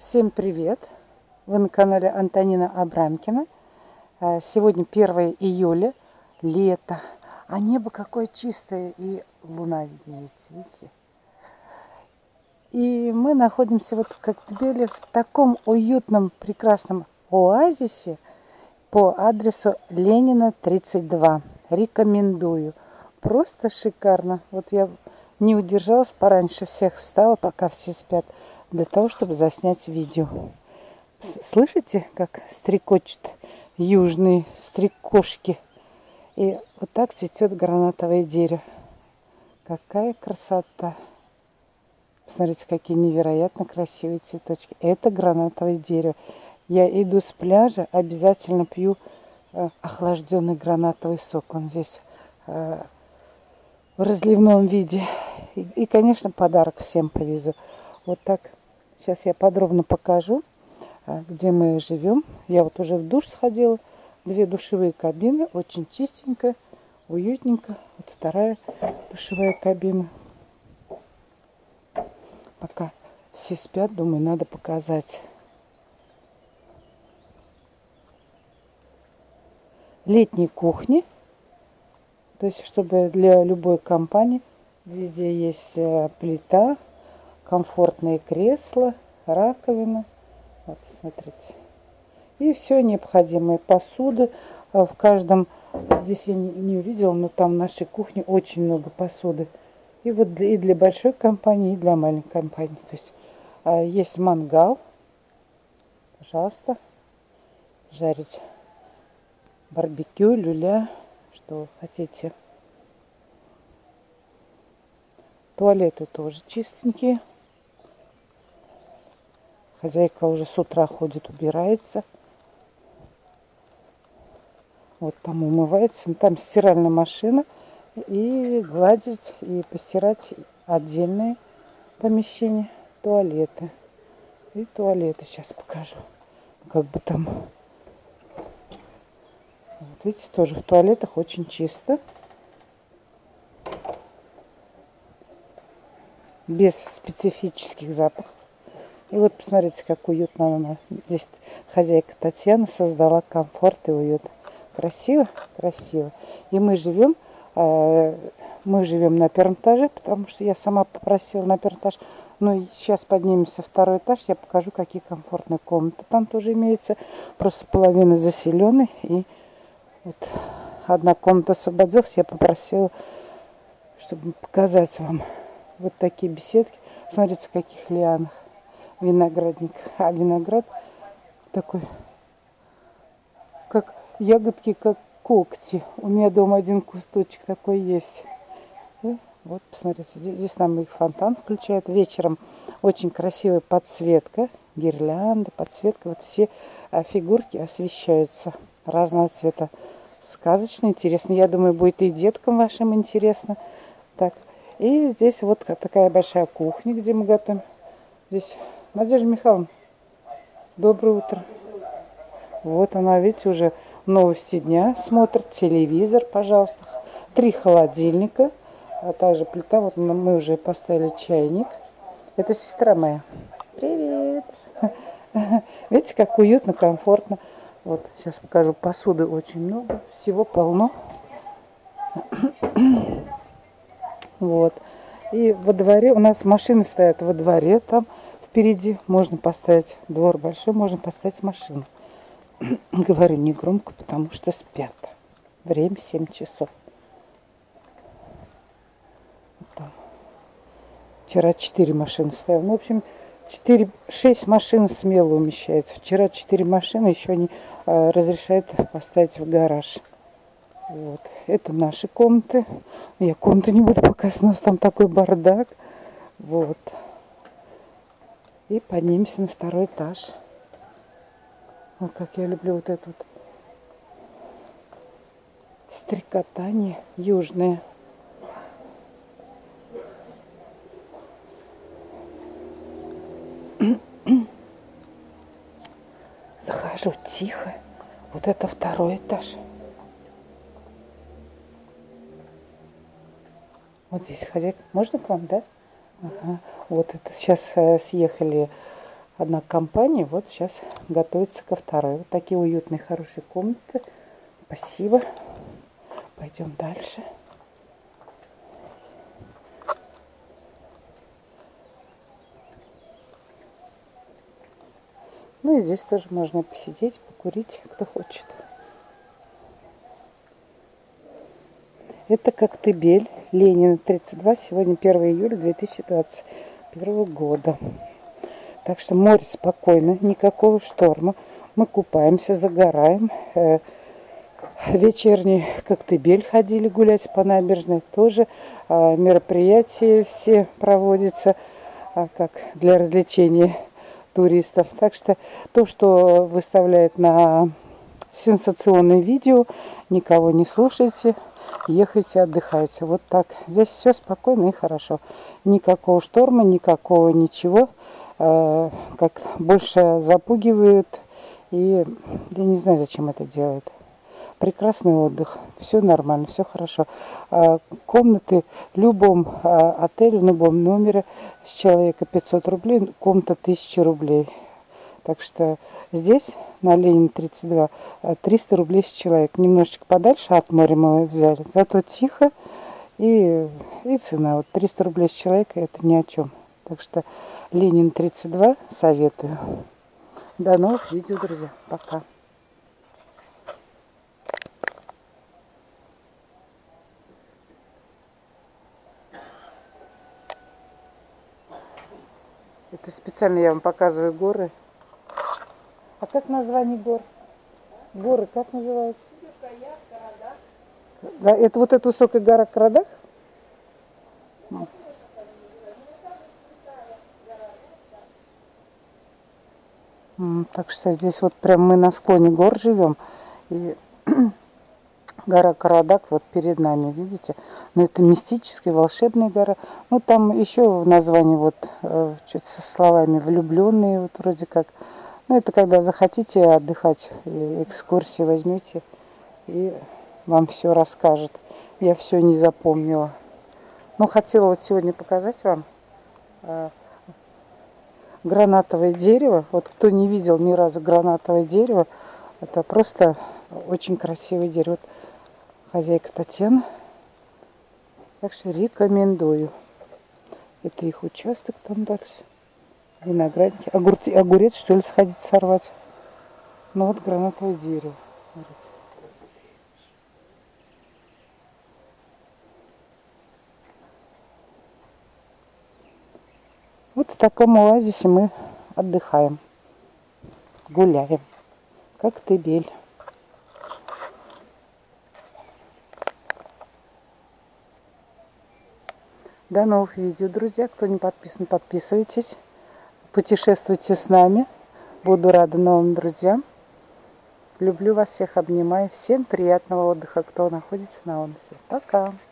Всем привет! Вы на канале Антонина Абрамкина. Сегодня 1 июля, лето, а небо какое чистое, и луна видите? И мы находимся вот в Коктебеле в таком уютном, прекрасном оазисе по адресу Ленина, 32. Рекомендую. Просто шикарно. Вот я не удержалась, пораньше всех встала, пока все спят, для того, чтобы заснять видео. Слышите, как стрекочут южные стрекошки? И вот так цветет гранатовое дерево. Какая красота! Посмотрите, какие невероятно красивые цветочки. Это гранатовое дерево. Я иду с пляжа, обязательно пью охлажденный гранатовый сок. Он здесь в разливном виде. И, конечно, подарок всем повезу. Вот так. Сейчас я подробно покажу, где мы живем. Я вот уже в душ сходила. 2 душевые кабины. Очень чистенько, уютненько. Вот вторая душевая кабина. Пока все спят, думаю, надо показать. Летние кухни. То есть, чтобы для любой компании везде есть плита, комфортные кресла, раковина. Вот, посмотрите. И все необходимое. Посуды в каждом. Здесь я не увидела, но там в нашей кухне очень много посуды. И вот и для большой компании, и для маленькой компании. То есть есть мангал. Пожалуйста. Жарить барбекю, люля, что вы хотите. Туалеты тоже чистенькие. Хозяйка уже с утра ходит, убирается. Вот там умывается. Там стиральная машина. И гладить, и постирать отдельные помещения. Туалеты. И туалеты сейчас покажу. Как бы там. Вот видите, тоже в туалетах очень чисто. Без специфических запахов. И вот посмотрите, как уютно она. Здесь хозяйка Татьяна создала комфорт и уют. Красиво? Красиво. И мы живем на 1-м этаже, потому что я сама попросила на 1-й этаж. Ну и сейчас поднимемся в 2-й этаж, я покажу, какие комфортные комнаты там тоже имеются. Просто половина заселенной. И вот одна комната освободилась, я попросила, чтобы показать вам вот такие беседки. Смотрите, в каких лианах. Виноградник. А виноград такой, как ягодки, как когти. У меня дома один кусточек такой есть. И вот, посмотрите, здесь нам их фонтан включают. Вечером очень красивая подсветка, гирлянда, подсветка. Вот все фигурки освещаются разного цвета. Сказочно, интересно. Я думаю, будет и деткам вашим интересно. Так, и здесь вот такая большая кухня, где мы готовим. Здесь Надежда Михайловна, доброе утро. Вот она, видите, уже новости дня смотрит, телевизор, пожалуйста. 3 холодильника, а также плита. Вот мы уже поставили чайник. Это сестра моя. Привет. Видите, как уютно, комфортно. Вот, сейчас покажу. Посуды очень много, всего полно. Вот. И во дворе у нас машины стоят во дворе там. Впереди можно поставить, двор большой, можно поставить машину. Говорю негромко, потому что спят. Время 7 часов. Там. Вчера 4 машины стоял. Ну, в общем, 6 машин смело умещается. Вчера 4 машины еще не разрешают поставить в гараж. Вот. Это наши комнаты. Я комнаты не буду показывать, у нас там такой бардак. Вот. И поднимемся на 2-й этаж. Вот как я люблю вот это вот стрекотание южное. Захожу тихо. Вот это 2-й этаж. Вот здесь хозяйка. Можно к вам, да? Ага. Вот это сейчас съехали одна компания, вот сейчас готовится ко второй. Вот такие уютные, хорошие комнаты. Спасибо. Пойдем дальше. Ну и здесь тоже можно посидеть, покурить, кто хочет. Это Коктебель, Ленина, 32. Сегодня 1 июля 2021 года. Так что море спокойно, никакого шторма. Мы купаемся, загораем. Вечерний Коктебель ходили гулять по набережной. Тоже мероприятия все проводятся как для развлечения туристов. Так что то, что выставляет на сенсационные видео, никого не слушайте, ехайте, отдыхайте. Вот так. Здесь все спокойно и хорошо. Никакого шторма, никакого ничего. Как больше запугивают. И я не знаю, зачем это делают. Прекрасный отдых. Все нормально, все хорошо. Комнаты в любом отеле, в любом номере с человека 500 рублей, комната 1000 рублей. Так что здесь, на Ленина 32, 300 рублей с человека. Немножечко подальше от моря мы взяли. Зато тихо и цена. Вот 300 рублей с человека, это ни о чем. Так что Ленин 32 советую. До новых видео, друзья. Пока. Это специально я вам показываю горы. А как название гор? Горы как называются? Да, это вот эта высокая гора Карадах? Так что здесь вот прям мы на склоне гор живем. И гора Карадак вот перед нами, видите? Но это мистическая, волшебная гора. Ну, там еще в названии вот что-то со словами влюбленные, вот вроде как. Ну, это когда захотите отдыхать, экскурсии возьмете, и вам все расскажет. Я все не запомнила. Но хотела вот сегодня показать вам гранатовое дерево. Вот кто не видел ни разу гранатовое дерево, это просто очень красивое дерево. Вот хозяйка Татьяна. Так что рекомендую. Это их участок там дальше. Виноградники. Огурец, что ли, сходить сорвать. Ну вот гранатовое дерево. Вот в таком оазисе мы отдыхаем. Гуляем. Коктебель. До новых видео, друзья. Кто не подписан, подписывайтесь. Путешествуйте с нами. Буду рада новым друзьям. Люблю вас всех, обнимаю. Всем приятного отдыха, кто находится на отдыхе. Пока.